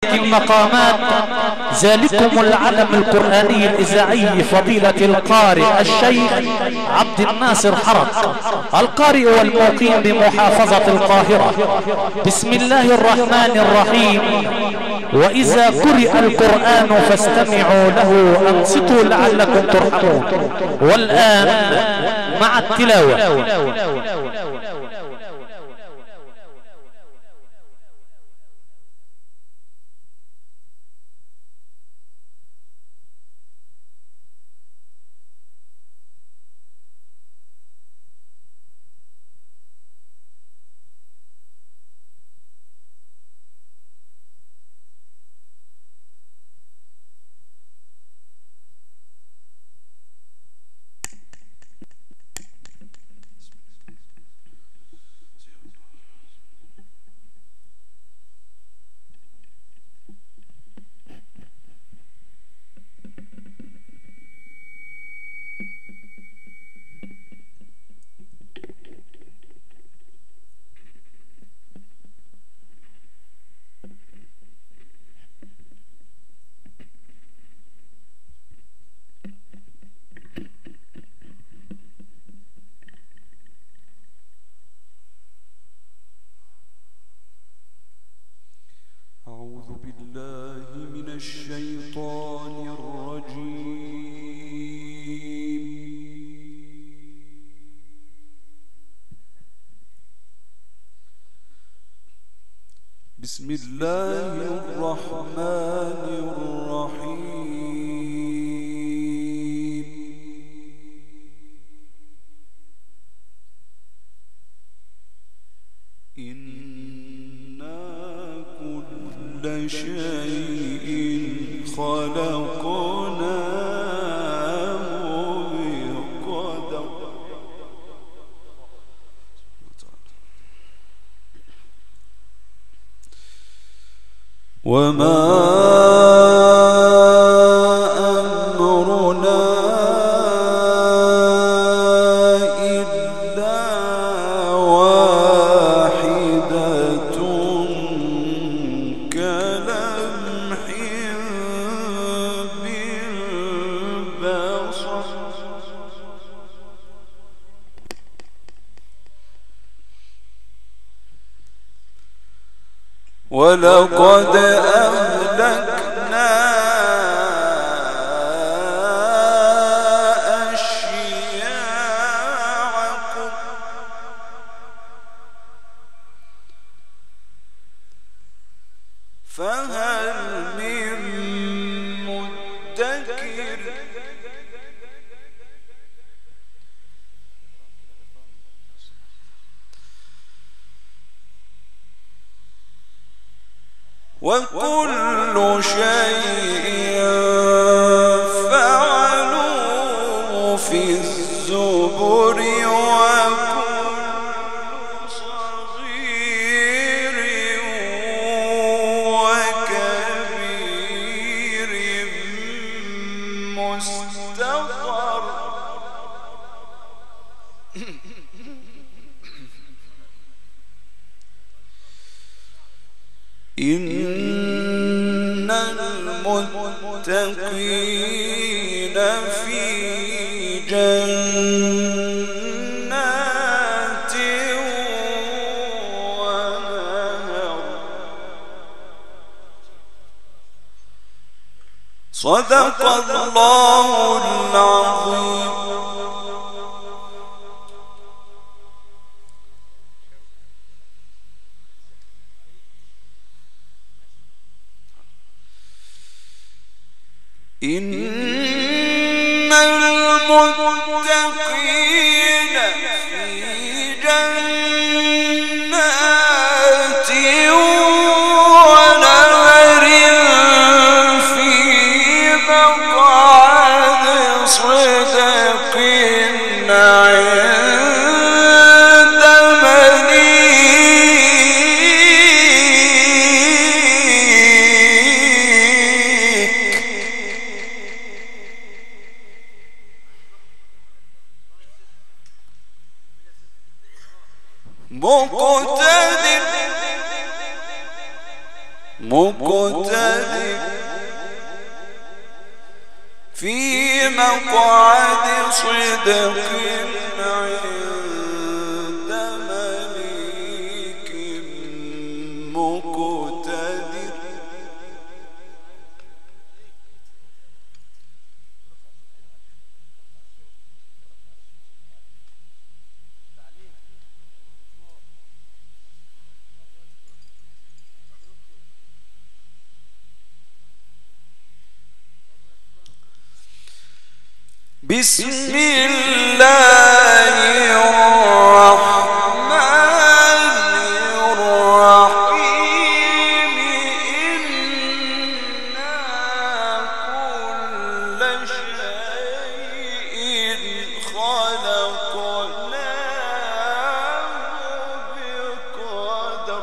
تلك المقامات ذلكم العلم القرآني الإذاعي فضيلة القارئ الشيخ عبد الناصر حرق، القارئ والمقيم بمحافظة القاهرة. بسم الله الرحمن الرحيم. وإذا قرئ القرآن فاستمعوا له أنصتوا لعلكم ترحمون. والآن مع التلاوة. أعوذ بالله من الشيطان الرجيم. بسم الله الرحمن الرحيم. إنا كل شيء خلقناه بقدر. وما أمرنا إلا واحدة كلمح بالبصر. ولقد أهلكنا أشياعكم فهل من مدكر. وكل شيء فعلوه في الزبر. وكل صغير وكبير مستقر. إن المتقين في جنات ونهر. صدق الله العظيم. إن المتقين في جنات ونهر في مقعد صدق عند مليك مقتدر مقتدر في مقعد صدق عند مليك مقتدر. بسم الله الرحمن الرحيم إنا كل شيء خلقناه بقدر.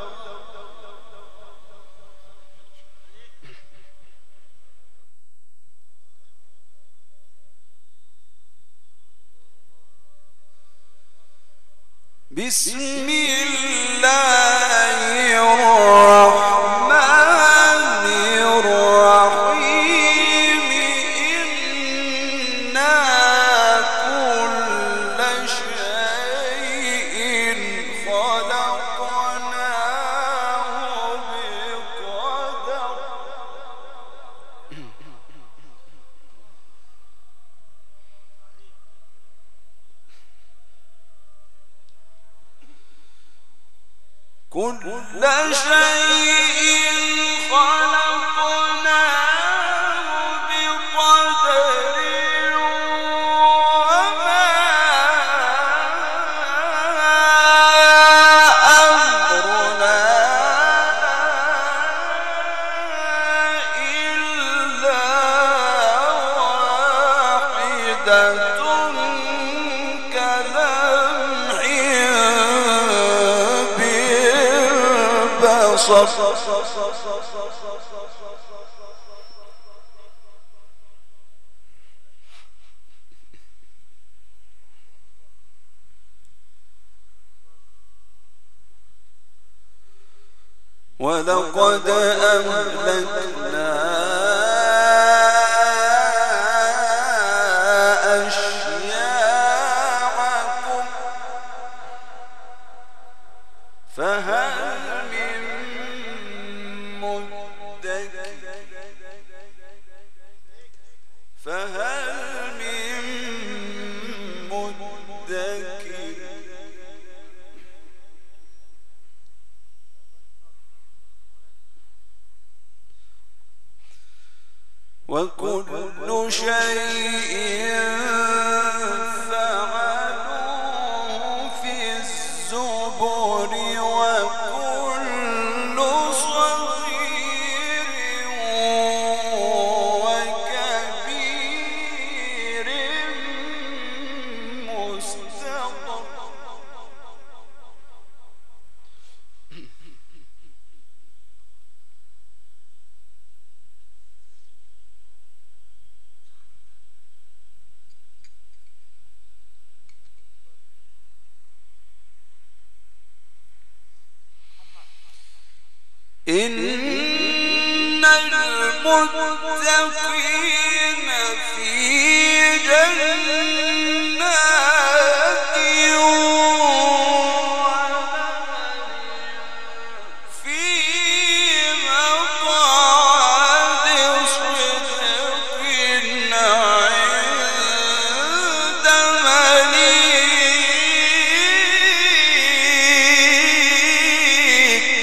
بسم الله الرحمن الرحيم إنا كل شيء خلقناه بقدر. كل شيء خلقناه بقدر وما أمرنا إلا واحدة كلمح ولقد أهلكنا أشياعكم فهل من مدكر وكل شيء فعلوه في الزبر وكل صغير وكبير مستقر. إن المتقين في جنات في مقعد صدق عند مليك.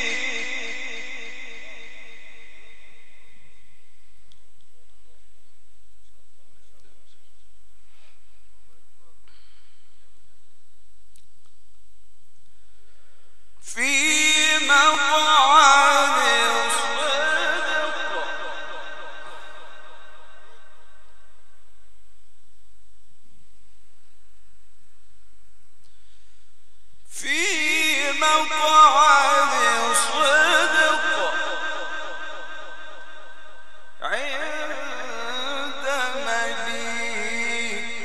في مقعد صدق في مقعد صدق عند مليك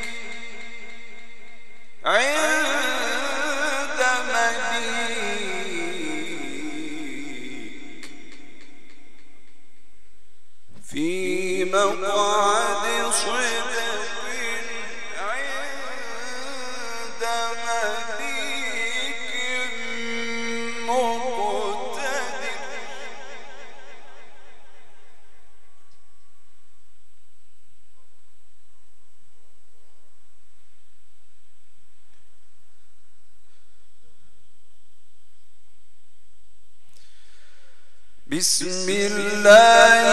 عند مليك في مقعد صدق عند مليك مقتدر. بسم الله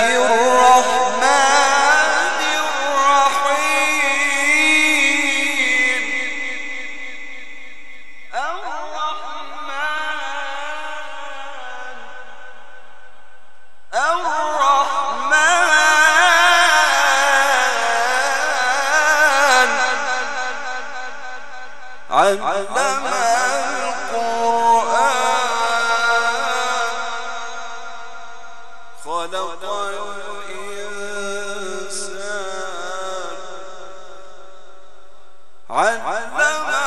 الرحمن الرحيم. الرحمن علم خلق الإنسان علمه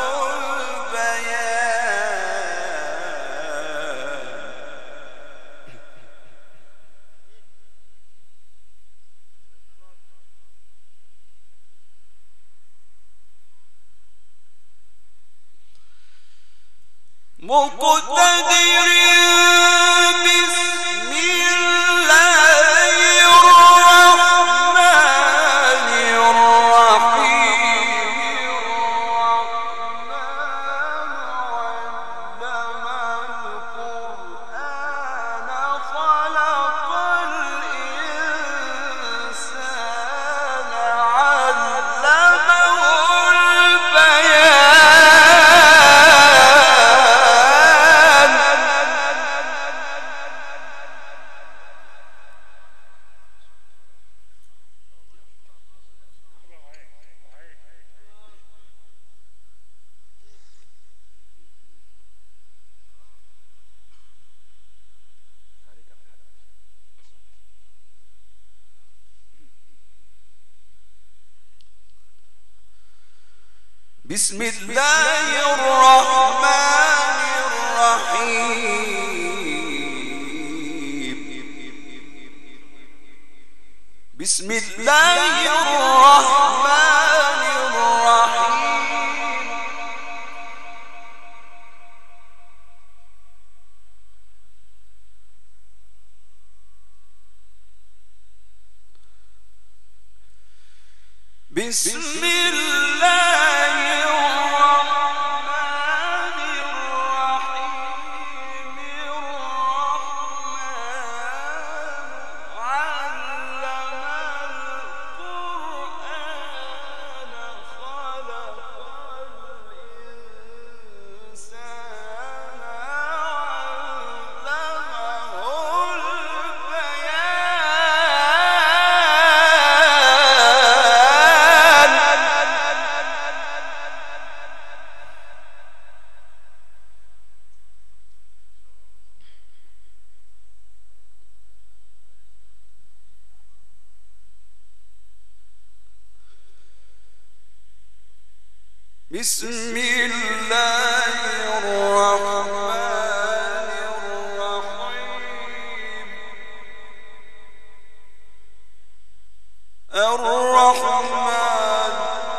البيان. مقتدر بسم الله الرحمن الرحيم. بسم الله الرحمن الرحيم. بسم الله الرحمن الرحيم. الرحمن علم القرآن خلق الإنسان علمه البيان. بسم الله الرحمن الرحيم. الرحمن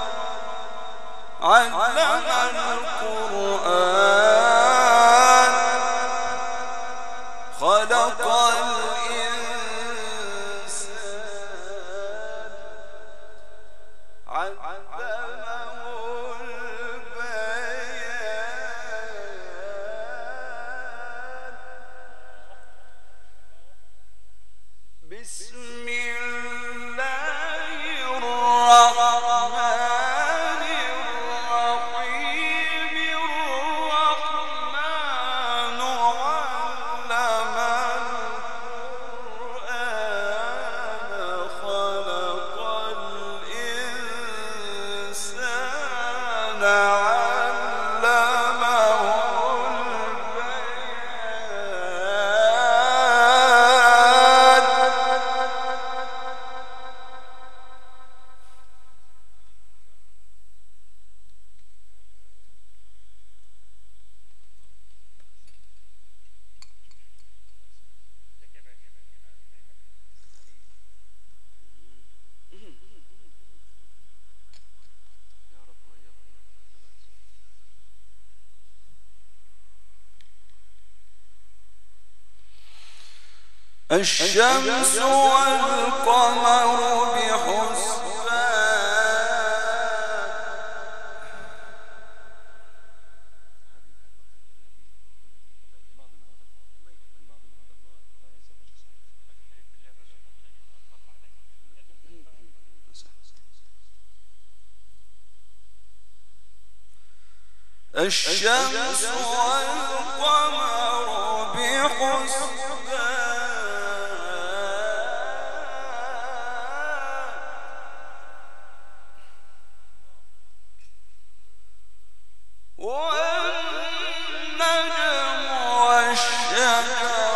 علم القرآن خلق الإنسان علمه البيان. بسم الله الرحمن الرحيم. الرحمن علم القرآن خلق الإنسان علمه البيان. الشمس والقمر بحسبان الشمس والقمر بحسبان والنجم والشجر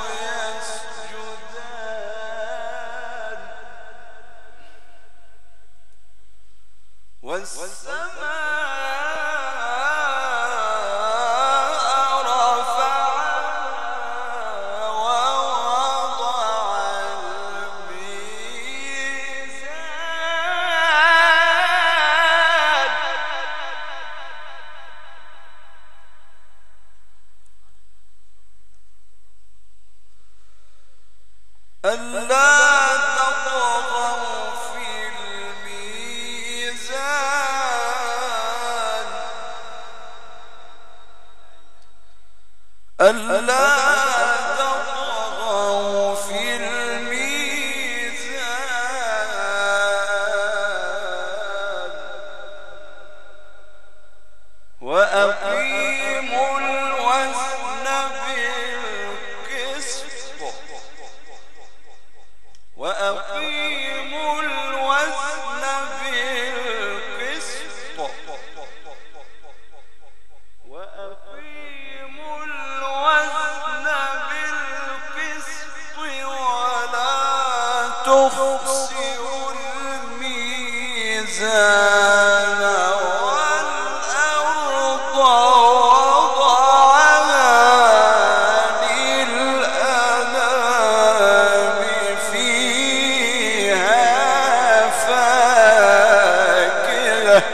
يسجدان والسماء ألا تطغوا في الميزان ألا تطغوا في الميزان وأقيموا الوزن بالقسط وأقيموا الوزن بالقسط وأقيموا الوزن بالقسط ولا تخسروا الميزان والأرض وضعها للأنام فيها فاكهة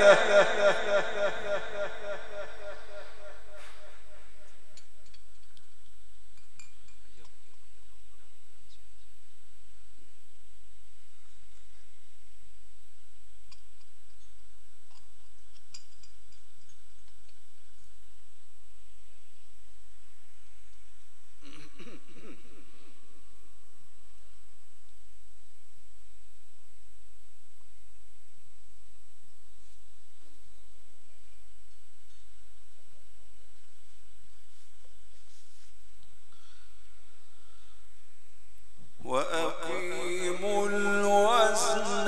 وأقيموا الوزن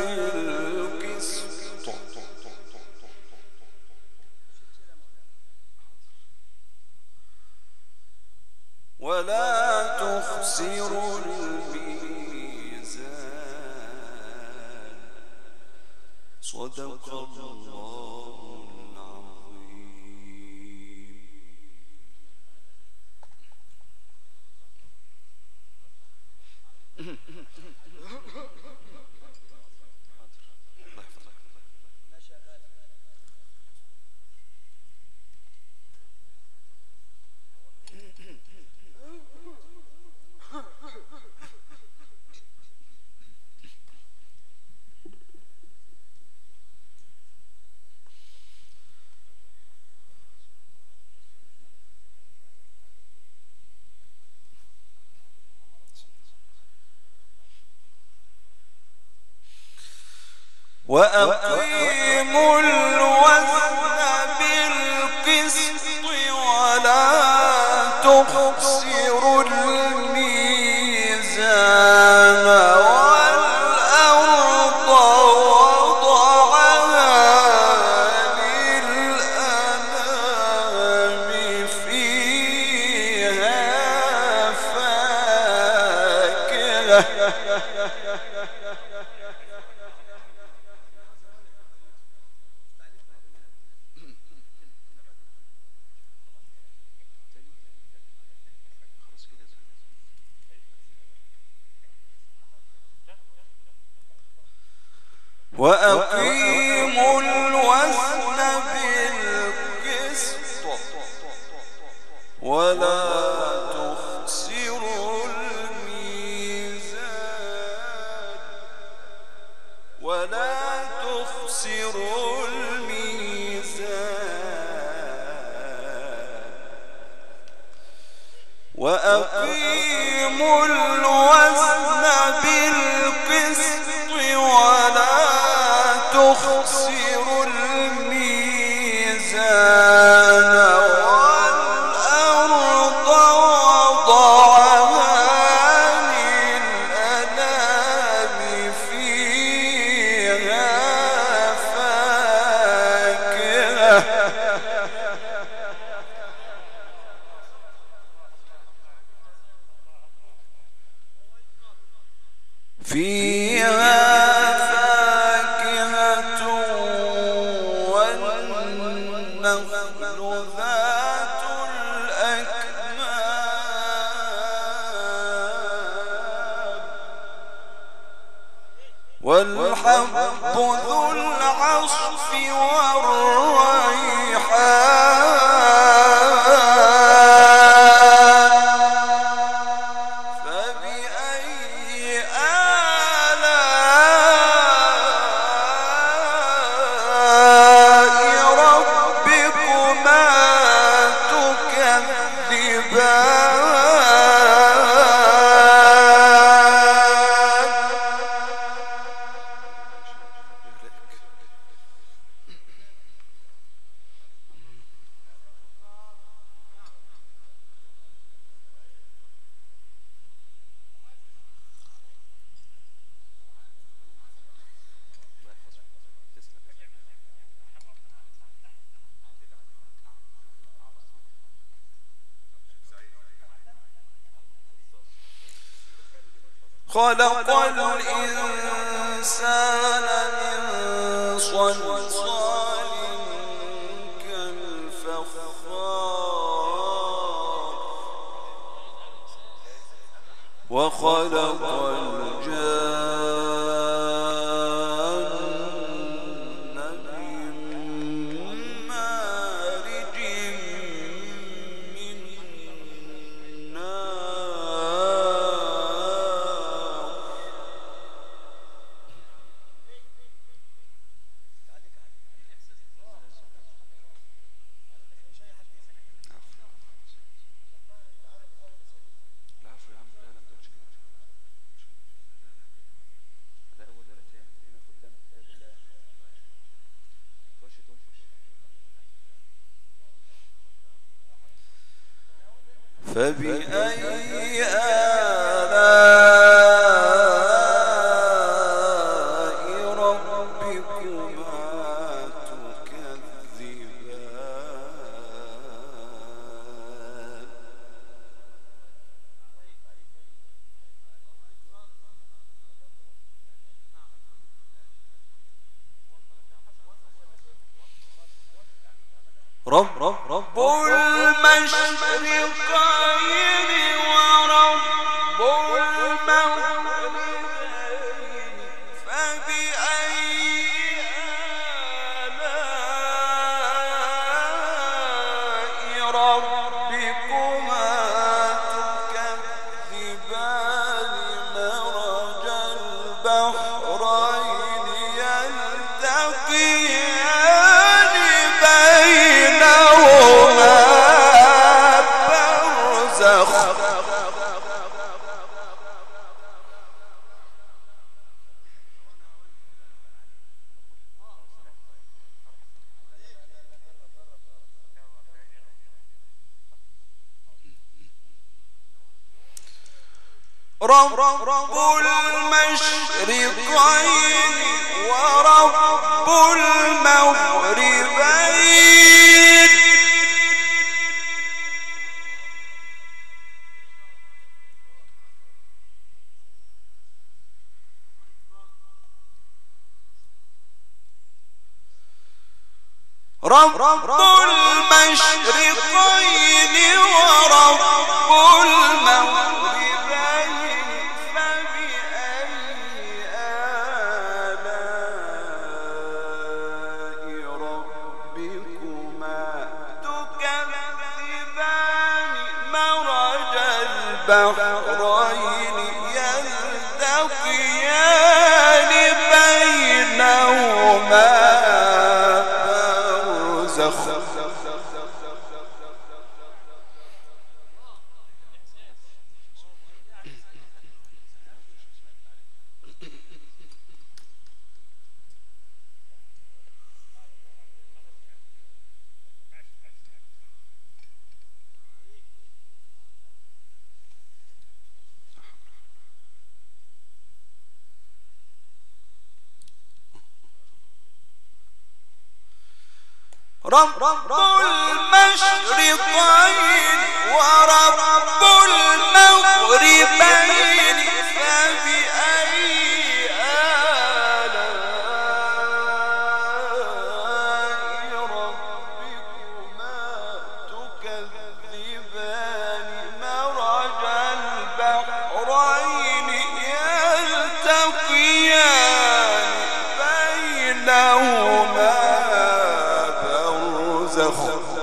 بالقسط ولا تخسروا الميزان صدق الله العظيم. وأقيموا الوزن بالقسط ولا تخسروا الميزان والأرض وضعها للأنام فيها فاكهة وأقيموا الوزن بالقسط ولا تخسروا الميزان فيها فاكهة والنخل ذات الأكمام والحب ذو العصف والريحان فبأي آلاء ربكما تكذبان خلق الإنسان من صلصال كالفخار وخلق الجان من مارج من نار فبأي آلاء ربكما تكذبان رب المشرقين ورب المغربين فبأي آلاء ربكما تكذبان مرج البحرين يلتقيان بينهما برزخ رب المشرقين ورب المغربين رب المشرقين ورب المغربين فبأي آلاء ربكما تكذبان مرج البحرين يلتقيان بينهما برزخ رب المشرقين ورب المغربين فبأي بينهما برزخ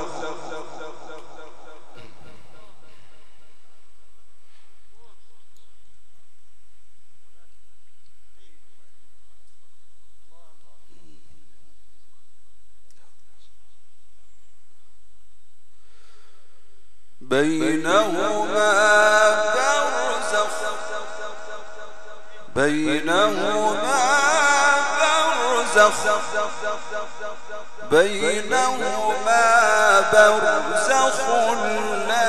بينهما برزخ بينهما برزخ لا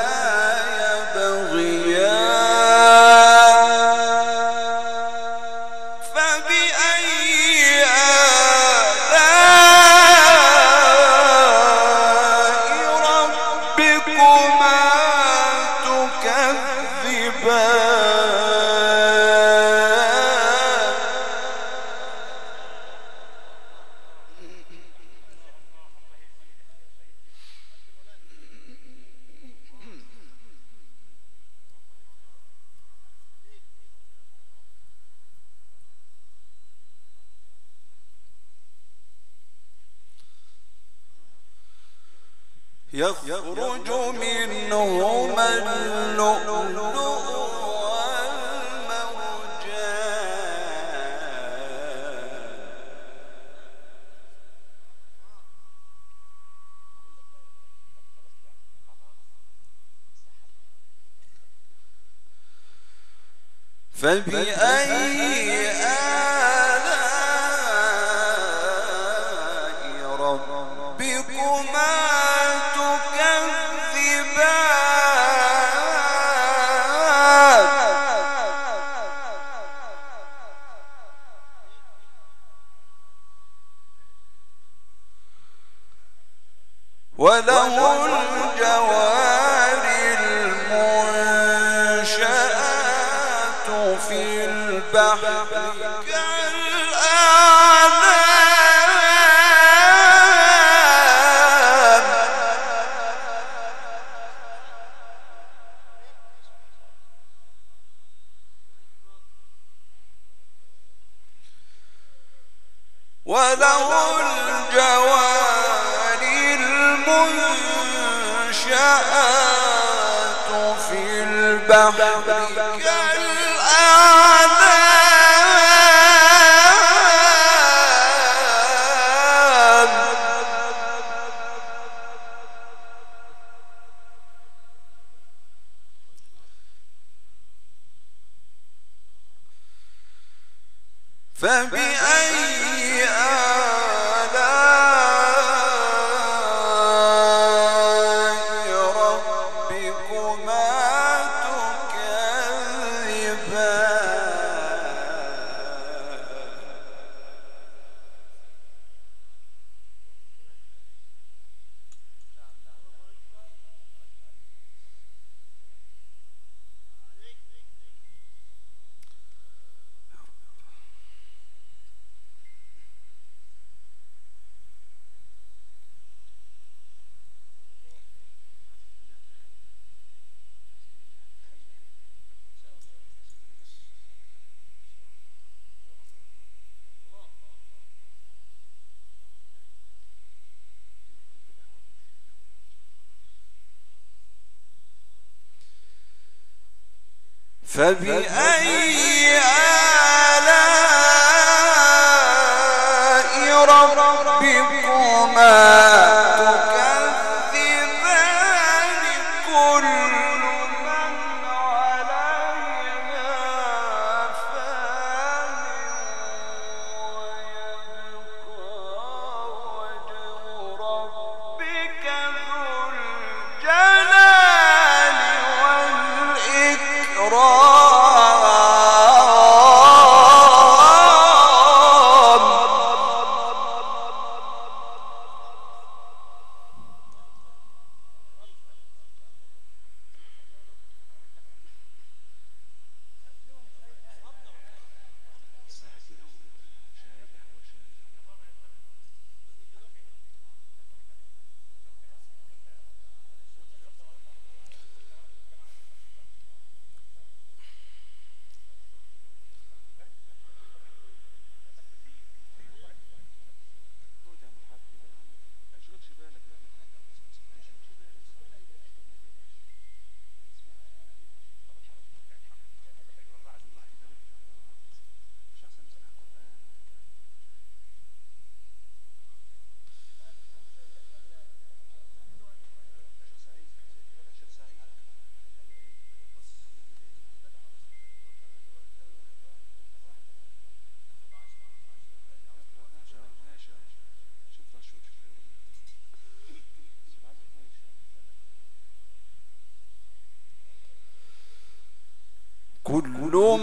يبغيان فبأي آلاء ربكما تكذبان يخرج منهما اللؤلؤ والمرجان فبأي آلاء ربكما وله الجوار المنشآت في البحر كالأعلام وله الجوار المنشآت في البحر كالأعلام فبأي آلاء ربكما تكذبان فبأي آلاء ربكما تكذبان كل من عليها فان ويبقى وجه ربك ذو الجلال والإكرام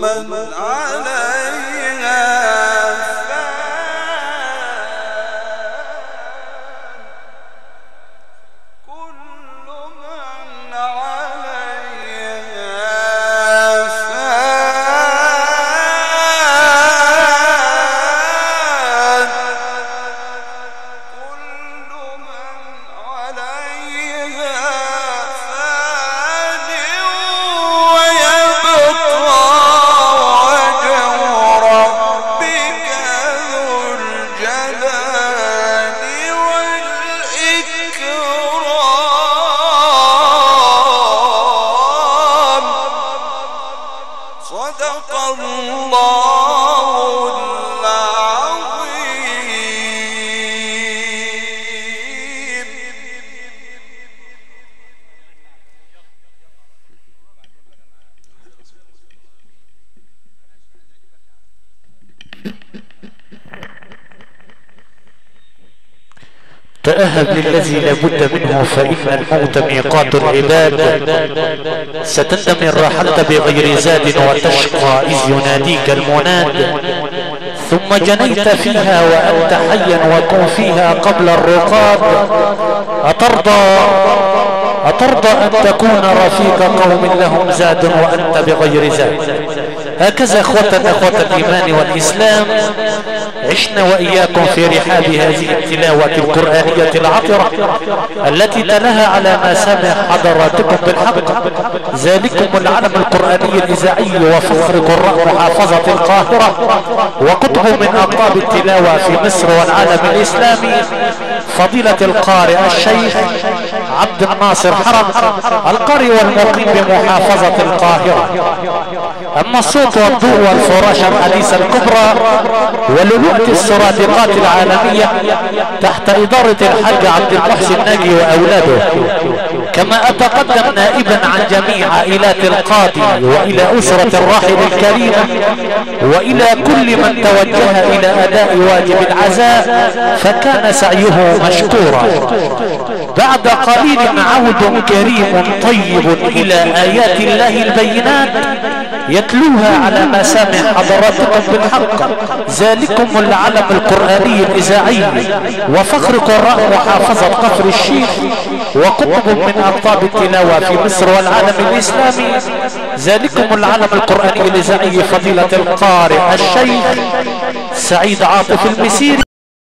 من عليها تأهب للذي لابد منه فإن الموت ميقات العباد. ستندم إن رحلت بغير زاد وتشقى إذ يناديك المناد. ثم جنيت فيها وأنت حيا وكن فيها قبل الرقاد. أترضى أن تكون رفيق قوم لهم زاد وأنت بغير زاد؟ هكذا أخوة الإيمان والإسلام عشنا وإياكم في رحاب هذه التلاوة القرآنية العطرة التي تلاها على ما سمع حضراتكم بالحق. ذلكم العلم القرآني الإذاعي وفخر قراء محافظة القاهرة وقطب من أقطاب التلاوة في مصر والعالم الإسلامي، فضيلة القارئ الشيخ عبد الناصر حرب القارئ والمقيم بمحافظة القاهرة. أما الصوت والضوء والفراشة الحديثة الكبرى ولؤلؤة السرادقات العالمية تحت إدارة الحاج عبد المحسن ناجي وأولاده. كما أتقدم نائبا عن جميع عائلات القاضي وإلى أسرة الراحل الكريم وإلى كل من توجه إلى أداء واجب العزاء فكان سعيه مشكورا. بعد قليل عود كريم طيب إلى آيات الله البينات يتلوها على مسامع حضراتكم بالحق. ذلكم العلم القرآني الإذاعي وفخر قراء محافظة كفر الشيخ وقطب من أقطاب التلاوة في مصر والعالم الإسلامي. ذلكم العلم القرآني الإذاعي فضيلة القارئ الشيخ سعيد عاطف المسيري